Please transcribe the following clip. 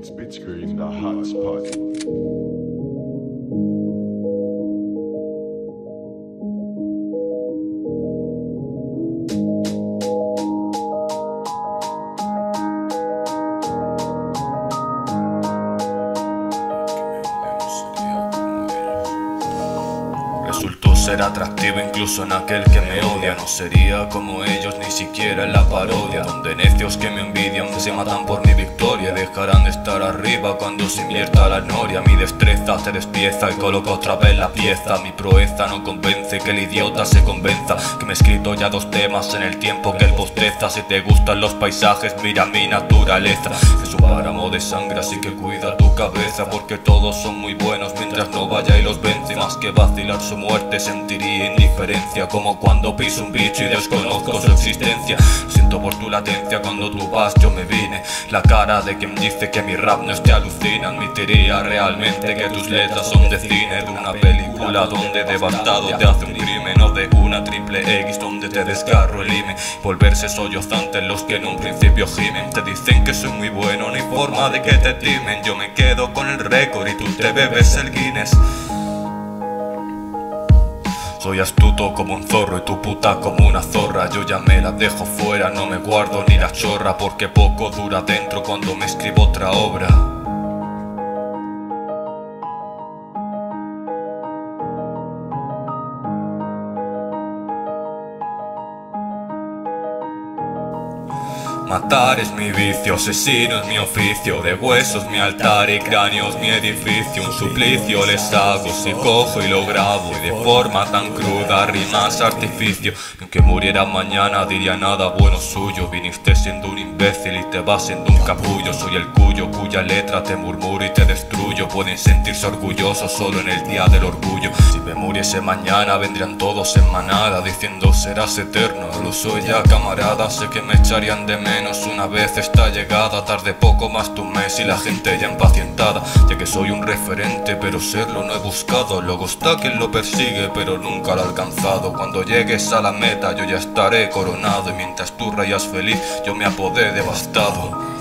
Split screen, the hotspot. Resultó ser atractivo incluso en aquel que me odia. No sería como ellos ni siquiera en la parodia, donde necios que me envidian se matan por mi victoria. Dejarán de estar arriba cuando se invierta la noria. Mi destreza se despieza y coloco otra vez la pieza. Mi proeza no convence que el idiota se convenza que me he escrito ya 2 temas en el tiempo que él bosteza. Si te gustan los paisajes, mira mi naturaleza. Es un páramo de sangre, así que cuida tu cabeza, porque todos son muy buenos mientras no vaya y los vence. Más que vacilar su muerte sentiría indiferencia, como cuando piso un bicho y desconozco su existencia. Siento por tu latencia, cuando tú vas yo me vine. La cara de quien dice que mi rap no es te alucina. Admitiría realmente que tus letras son de cine, de una película donde devastado te hace un crimen, o de una triple X donde te desgarro el hime. Volverse sollozantes los que en un principio gimen. Te dicen que soy muy bueno, no hay forma de que te timen. Yo me quedo con el récord y tú te bebes el Guinness. Soy astuto como un zorro y tu puta como una zorra. Yo ya me la dejo fuera, no me guardo ni la chorra, porque poco dura dentro cuando me escribo otra obra. Matar es mi vicio, asesino es mi oficio, de huesos mi altar y cráneos mi edificio. Un suplicio les hago si cojo y lo grabo, y de forma tan cruda rimas artificio. Y aunque muriera mañana diría nada bueno suyo. Viniste siendo un imbécil y te vas siendo un capullo. Soy el cuya letra te murmuro y te destruyo. Pueden sentirse orgullosos solo en el día del orgullo. Si me muriese mañana vendrían todos en manada diciendo serás eterno. No lo soy ya, camarada, sé que me echarían de menos una vez esta llegada. Tarde poco más de un mes y la gente ya impacientada, ya que soy un referente pero serlo no he buscado. Luego está quien lo persigue pero nunca lo ha alcanzado. Cuando llegues a la meta yo ya estaré coronado, y mientras tú rayas feliz yo me apodé devastado.